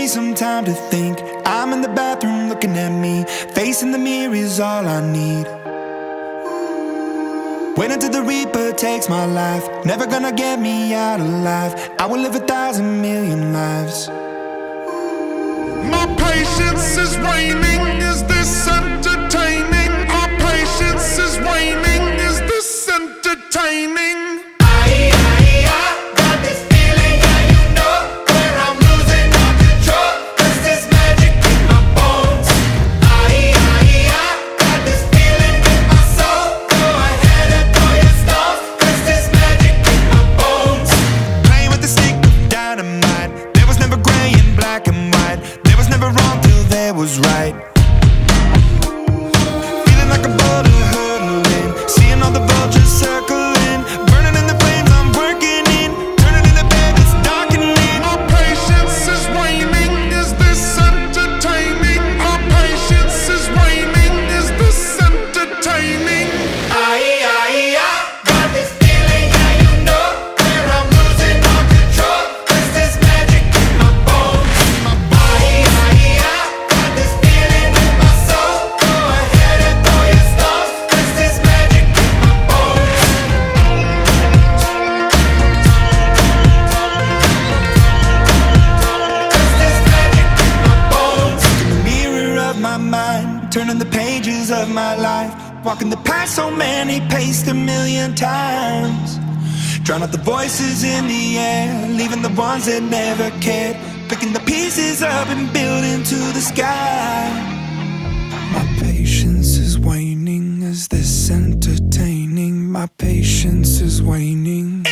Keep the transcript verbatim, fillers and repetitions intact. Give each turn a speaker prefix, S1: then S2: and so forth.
S1: me some time to think. I'm in the bathroom looking at me. Facing the mirror is all I need. Wait until the Reaper takes my life. Never gonna get me out alive. I will live a thousand million lives.
S2: My patience is waning. Is this entertaining? Our patience is waning. Is this entertaining?
S1: Was right. Feeling like a boulder hurtling, seeing all the vultures circling, burning in the flames I'm working in, turning in the bed that's darkening.
S2: Our patience is waning. Is this entertaining? Our patience is waning. Is this entertaining?
S3: Aye, aye, I got this feeling, yeah, you know, where I'm losing all control. There's this magic in my bones. Aye, aye, I
S1: turning the pages of my life, walking the path so many paced a million times. Drown out the voices in the air, leaving the ones that never cared, picking the pieces up and building to the sky. My patience is waning. Is this entertaining? My patience is waning.